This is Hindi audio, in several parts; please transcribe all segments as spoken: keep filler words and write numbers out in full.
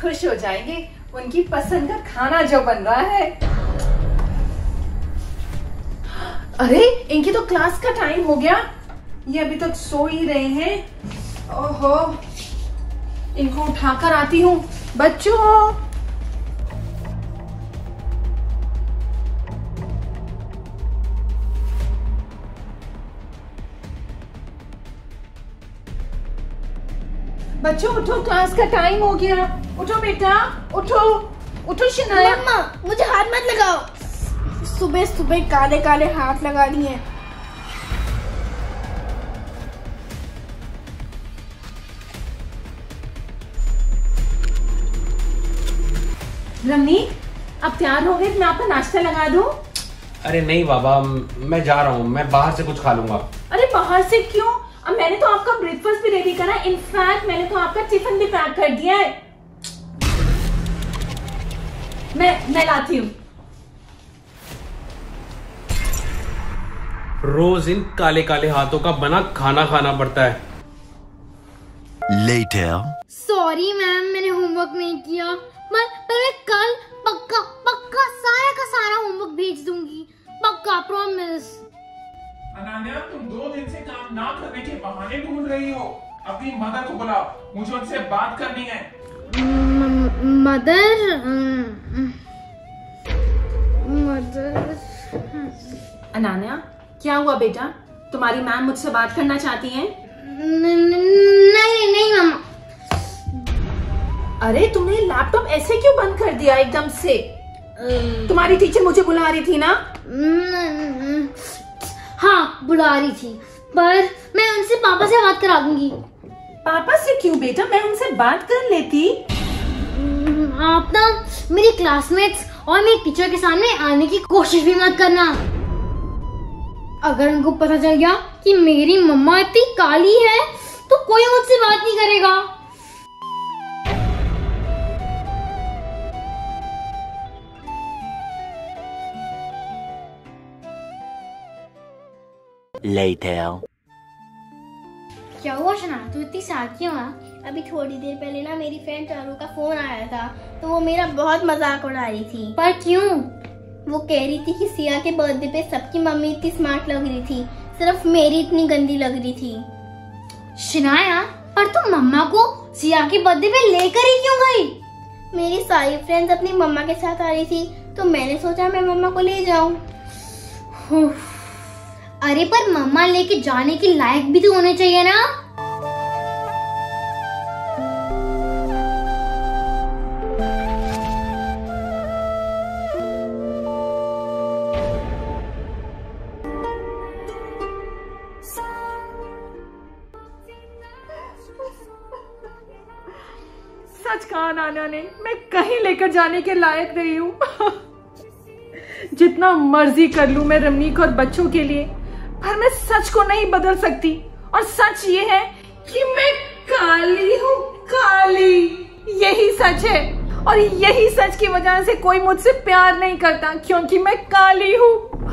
खुश हो जाएंगे, उनकी पसंद का खाना जो बन रहा है। अरे इनकी तो क्लास का टाइम हो गया, ये अभी तक सो ही रहे हैं। ओहो, इनको उठाकर आती हूँ। बच्चों, बच्चों उठो, क्लास का टाइम हो गया। उठो बेटा, उठो उठो। शनाया, मम्मा मुझे हाथ मत लगाओ, सुबह सुबह काले काले हाथ लगा लिए। रमनी, अब तैयार हो गए, मैं आपका नाश्ता लगा दूं? अरे नहीं बाबा, मैं जा रहा हूँ, मैं बाहर से कुछ खा लूंगा। अरे बाहर से क्यों? अब मैंने तो आपका ब्रेकफास्ट भी रेडी करा, इनफैक्ट मैंने तो आपका टिफिन भी पैक कर दिया है। मैं मैं लाती हूँ। रोज इन काले काले हाथों का बना खाना खाना पड़ता है। Later. सॉरी मैम, मैंने होमवर्क नहीं किया, पर पर मैं कल पक्का पक्का सारा का सारा होमवर्क भेज दूंगी, पक्का, प्रॉमिस। अनन्या, तुम दो दिन से काम ना करने के बहाने ढूंढ रही हो। अपनी मदर को बुलाओ, मुझे उनसे बात करनी है। मदर मदर अनन्या, क्या हुआ बेटा? तुम्हारी मैम मुझसे बात करना चाहती हैं? नहीं नहीं मम्मा। अरे तुमने लैपटॉप ऐसे क्यों बंद कर दिया एकदम से? तुम्हारी टीचर मुझे बुला रही थी ना? हाँ बुला रही थी, पर मैं उनसे पापा से बात करा दूंगी। पापा से क्यों बेटा? मैं उनसे बात कर लेती। आप ना मेरी क्लासमेट्स और मेरी टीचर के सामने आने की कोशिश भी मत करना। अगर उनको पता चल गया कि मेरी मम्मा इतनी काली है तो कोई मुझसे बात नहीं करेगा। Later. क्या हुआ शना, तू इतनी साथ क्यों है? अभी थोड़ी देर पहले ना मेरी फ्रेंड चारू का फोन आया था, तो वो मेरा बहुत मजाक उड़ा रही थी। पर क्यों? वो कह रही थी कि सिया के बर्थडे पे सबकी मम्मी इतनी स्मार्ट लग रही थी, सिर्फ मेरी इतनी गंदी लग रही थी। शनाया, पर तुम मम्मा को सिया के बर्थडे पे लेकर ही क्यों गई? मेरी सारी फ्रेंड्स अपनी मम्मा के साथ आ रही थी, तो मैंने सोचा मैं मम्मा को ले जाऊं। अरे पर मम्मा लेके जाने के लायक भी तो होने चाहिए ना। सच कहा नाना ने, मैं कहीं लेकर जाने के लायक नहीं हूँ। जितना मर्जी कर लूं मैं रमनीक और बच्चों के लिए, पर मैं सच को नहीं बदल सकती। और सच ये है कि मैं काली हूँ, काली। यही सच है, और यही सच की वजह से कोई मुझसे प्यार नहीं करता, क्योंकि मैं काली हूँ।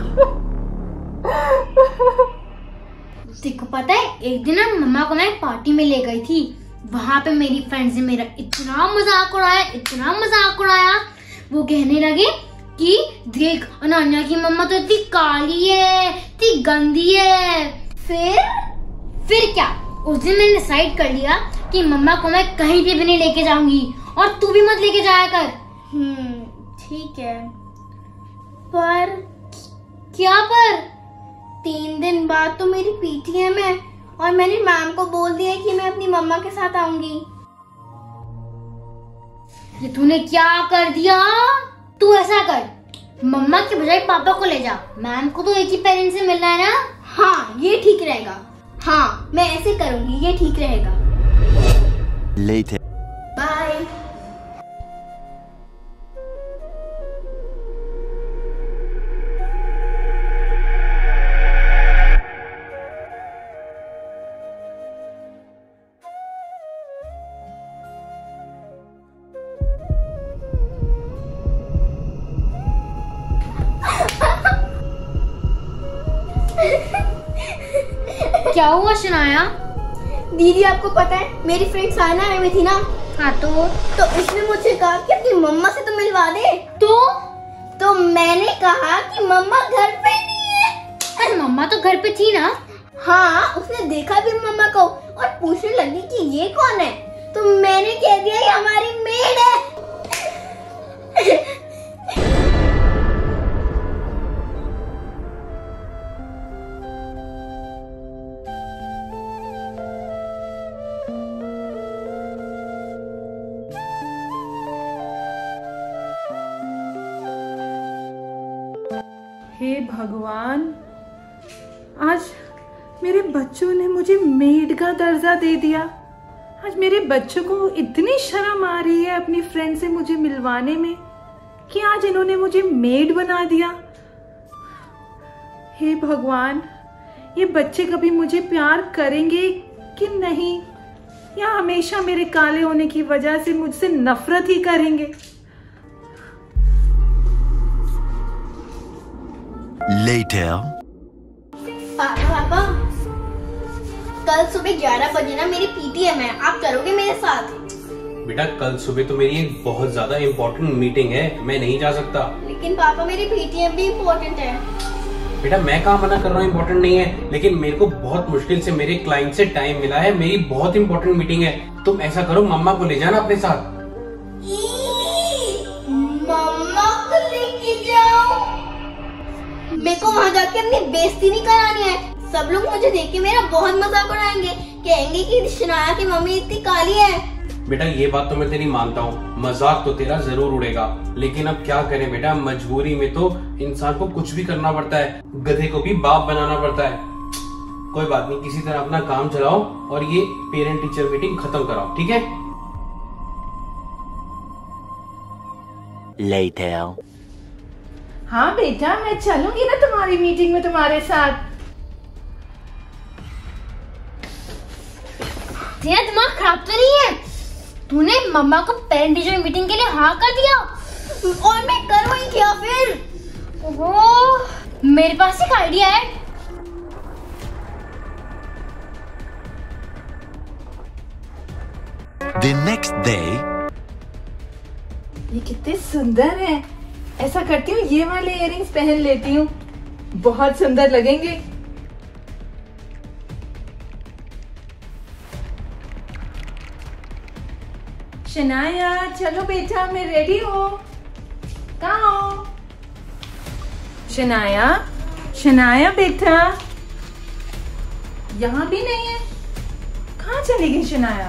देखो पता है, एक दिन ना मम्मा को मैं पार्टी में ले गई थी, वहां पे मेरी फ्रेंड्स ने मेरा इतना मजाक उड़ाया, इतना मजाक उड़ाया। वो कहने लगे कि देख अनन्या की मम्मा तो इतनी काली है, इतनी गंदी है। फिर फिर क्या, उस दिन मैंने डिसाइड कर लिया कि मम्मा को मैं कहीं पे भी नहीं लेके जाऊंगी, और तू भी मत लेके जाया कर। हम्म ठीक है, पर क्या पर? तीन दिन बाद तो मेरी पीटीएम है, और मैंने मैम को बोल दिया कि मैं अपनी मम्मा के साथ आऊंगी। ये तूने क्या कर दिया? तू ऐसा कर, मम्मा के बजाय पापा को ले जा, मैम को तो एक ही पेरेंट्स से मिलना है ना। हाँ ये ठीक रहेगा, हाँ मैं ऐसे करूंगी, ये ठीक रहेगा। Later. बाय। क्या हुआ शनाया? दीदी आपको पता है मेरी फ्रेंड साइना आई हुई थी ना, हाँ तो तो उसने मुझे कहा कि अपनी मम्मा से तो मिलवा दे। तो तो मैंने कहा कि मम्मा घर पे नहीं है। अरे मम्मा तो घर पे थी ना। हाँ, उसने देखा भी मम्मा को और पूछने लगी कि ये कौन है। तो मैंने कह दिया ये हमारी मेड है। हे भगवान, आज मेरे बच्चों ने मुझे मेड का दर्जा दे दिया। आज मेरे बच्चों को इतनी शर्म आ रही है अपनी फ्रेंड से मुझे मिलवाने में कि आज इन्होंने मुझे मेड बना दिया। हे भगवान, ये बच्चे कभी मुझे प्यार करेंगे कि नहीं, या हमेशा मेरे काले होने की वजह से मुझसे नफरत ही करेंगे। Later. पापा पापा, कल सुबह ग्यारह बजे ना मेरी पीटीएम है, आप चलोगे मेरे साथ? बेटा कल सुबह तो मेरी एक बहुत ज्यादा इम्पोर्टेंट मीटिंग है, मैं नहीं जा सकता। लेकिन पापा मेरी पीटीएम भी इम्पोर्टेंट है। बेटा मैं कहाँ मना कर रहा हूँ इम्पोर्टेंट नहीं है, लेकिन मेरे को बहुत मुश्किल से मेरे क्लाइंट से टाइम मिला है, मेरी बहुत इम्पोर्टेंट मीटिंग है। तुम ऐसा करो, मम्मा को ले जाना अपने साथ। मम्मा को लेके जाओ? मेरे को वहाँ जाके अपनी बेइज्जती नहीं करानी है। सब लोग मुझे देख के मेरा बहुत मजाक उड़ाएंगे, कहेंगे कि शनाया की मम्मी इतनी काली है। बेटा ये बात तो मैं तेरी मानता हूँ, मजाक तो तेरा जरूर उड़ेगा, लेकिन अब क्या करें बेटा, मजबूरी में तो इंसान को कुछ भी करना पड़ता है, गधे को भी बाप बनाना पड़ता है। कोई बात नहीं, किसी तरह अपना काम चलाओ और ये पेरेंट टीचर मीटिंग खत्म कराओ, ठीक है? Later. हाँ बेटा, मैं चलूंगी ना तुम्हारी मीटिंग में तुम्हारे साथ। तेरा दिमाग खराब तो नहीं है? तूने मम्मा को पेरेंट टीचर मीटिंग के लिए हाँ कर दिया और मैं करूँ ही क्या फिर? ओह, मेरे पास एक आइडिया है। The next day. ये कितने सुंदर हैं। ऐसा करती हूँ, ये वाले इयररिंग्स पहन लेती हूँ, बहुत सुंदर लगेंगे। शनाया चलो बेटा, मैं रेडी हूँ। कहाँ हो शनाया? शनाया बेटा, यहाँ भी नहीं है। कहाँ चली गई शनाया?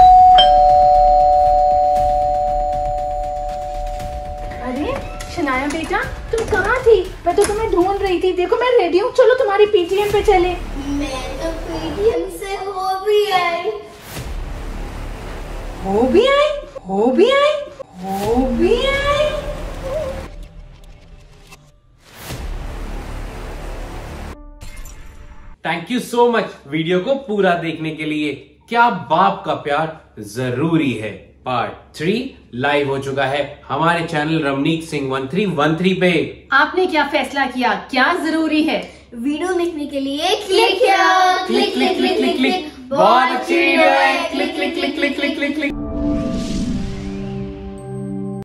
अरे शनाया बेटा, तुम कहाँ थी? मैं तो तुम्हें ढूंढ रही थी। देखो मैं रेडी हूँ, चलो तुम्हारी पीटीएम पे चले। मैं तो पीटीएम से हो भी आई। हो भी आई, हो भी आई, हो भी आई। Thank you so much video को पूरा देखने के लिए। क्या बाप का प्यार जरूरी है पार्ट थ्री लाइव हो चुका है हमारे channel Ramneek Singh one three one three पे। आपने क्या फैसला किया, क्या जरूरी है? वीडियो देखने के लिए क्लिक किया, click click click click click, बहुत अच्छी वीडियो है, click click click click click click click.